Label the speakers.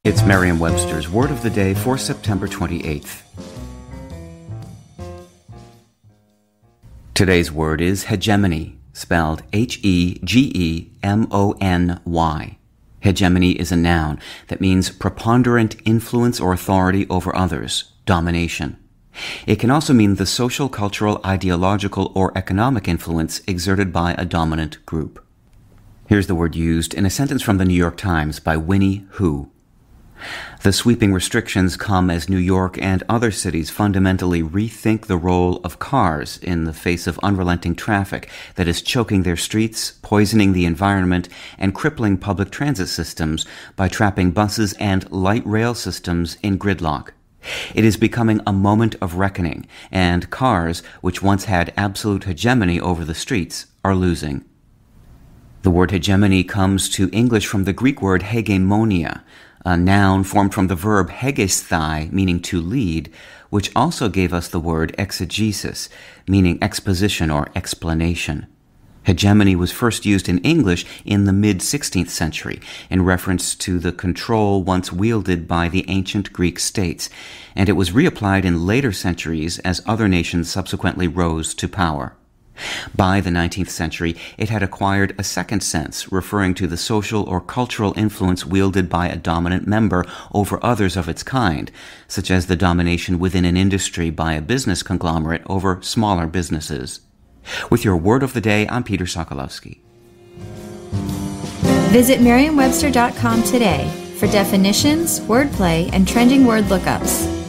Speaker 1: It's Merriam-Webster's Word of the Day for September 28th. Today's word is hegemony, spelled H-E-G-E-M-O-N-Y. Hegemony is a noun that means preponderant influence or authority over others, domination. It can also mean the social, cultural, ideological, or economic influence exerted by a dominant group. Here's the word used in a sentence from the New York Times by Winnie Hu. The sweeping restrictions come as New York and other cities fundamentally rethink the role of cars in the face of unrelenting traffic that is choking their streets, poisoning the environment, and crippling public transit systems by trapping buses and light rail systems in gridlock. It is becoming a moment of reckoning, and cars, which once had absolute hegemony over the streets, are losing. The word hegemony comes to English from the Greek word hegemonia, a noun formed from the verb hegesthai, meaning to lead, which also gave us the word exegesis, meaning exposition or explanation. Hegemony was first used in English in the mid-16th century in reference to the control once wielded by the ancient Greek states, and it was reapplied in later centuries as other nations subsequently rose to power. By the 19th century, it had acquired a second sense, referring to the social or cultural influence wielded by a dominant member over others of its kind, such as the domination within an industry by a business conglomerate over smaller businesses. With your Word of the Day, I'm Peter Sokolowski.
Speaker 2: Visit Merriam-Webster.com today for definitions, wordplay, and trending word lookups.